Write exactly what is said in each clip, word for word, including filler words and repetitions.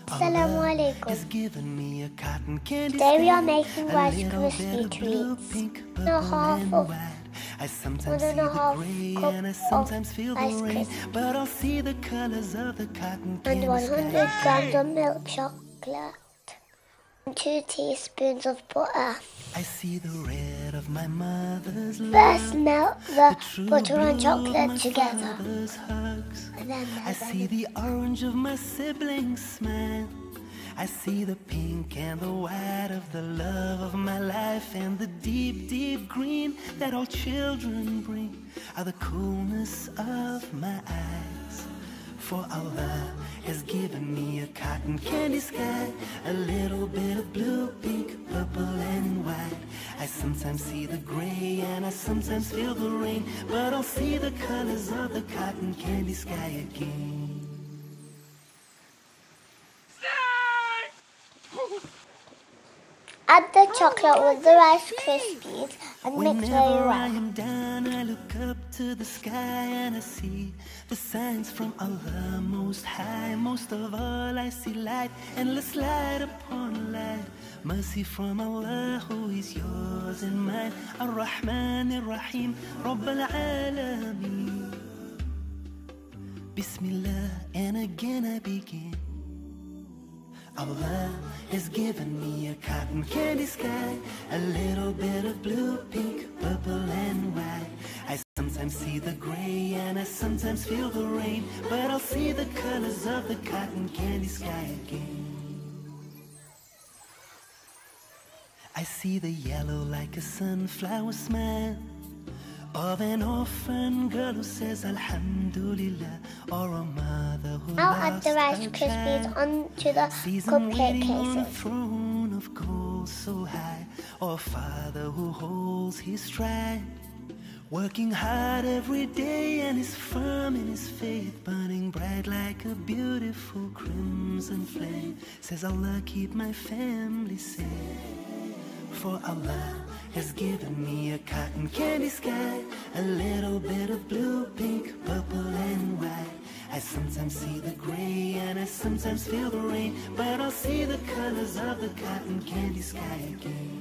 Assalamu alaikum. Today we are making Rice Krispie treats. One and a half of one and a half cup of Rice Krispies but I'll see the colors of the cotton and one hundred grams of milk chocolate and two teaspoons of butter. I see the red of my mother's love. First melt the, the butter and chocolate together. And then I see the orange of my siblings' smile. I see the pink and the white of the love of my life, and the deep, deep green that all children bring are the coolness of my eyes. For Allah has given me a cotton candy sky, a little bit of blue, pink, purple and white. I sometimes see the gray and I sometimes feel the rain, but I'll see the colors of the cotton candy sky again. Add the chocolate with the Rice Krispies and mix very Whenever I well. am down, I look up to the sky and I see the signs from Allah Most High. Most of all, I see light, endless light upon light. Mercy from Allah, who is yours and mine. Ar-Rahman Ar-Rahim, Rabb al-Alameen. Bismillah, and again I begin. Allah has given me a cotton candy sky, a little bit of blue, pink, purple and white. I sometimes see the gray and I sometimes feel the rain, but I'll see the colors of the cotton candy sky again. I see the yellow like a sunflower smile of an orphan girl who says Alhamdulillah, or a mother who I'll add lost the Rice her Krispies child. onto the Sees him cupcake waiting on a cases. throne of gold so high, or a father who holds his stride, working hard every day and is firm in his faith, burning bright like a beautiful crimson flame. Says Allah, keep my family safe. For Allah has given me a cotton candy sky, a little bit of blue, pink, purple and white. I sometimes see the gray and I sometimes feel the rain, but I'll see the colors of the cotton candy sky again.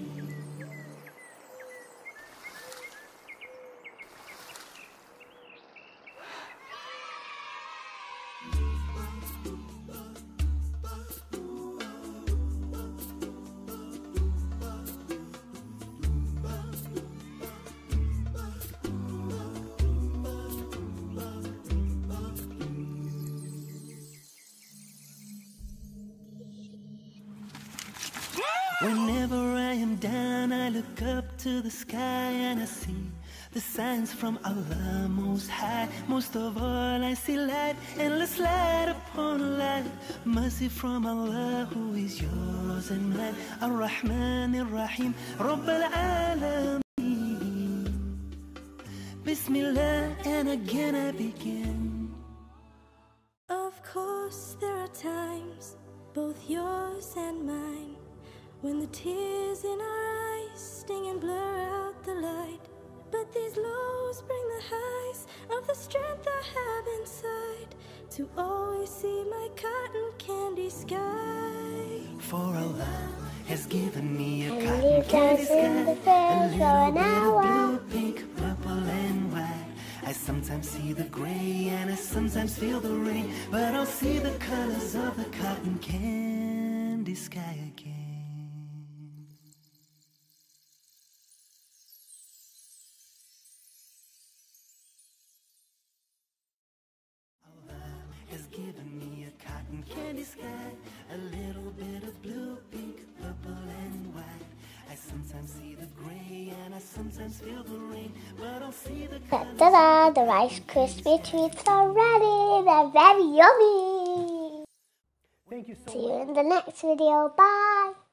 Whenever I am down, I look up to the sky and I see the signs from Allah Most High. Most of all, I see light, endless light upon light. Mercy from Allah, who is yours and mine. Ar-Rahman Ar-Rahim, Rabb al-Alameen. Bismillah, and again I begin. Of course, there are times, both yours and mine, when the tears in our eyes sting and blur out the light. But these lows bring the highs of the strength I have inside, to always see my cotton candy sky. For Allah has given me a And cotton you candy dance in the sky, a fair for little an bit of hour. blue, pink, purple and white. I sometimes see the gray and I sometimes feel the rain, but I'll see the colors of the cotton candy sky again. Has given me a cotton candy sky, a little bit of blue, pink, purple and white. I sometimes see the gray and I sometimes feel the rain, but I'll see the colors. Ta-da! The Rice Krispie treats are ready. They're very yummy. Thank you so See you in the next video. Bye.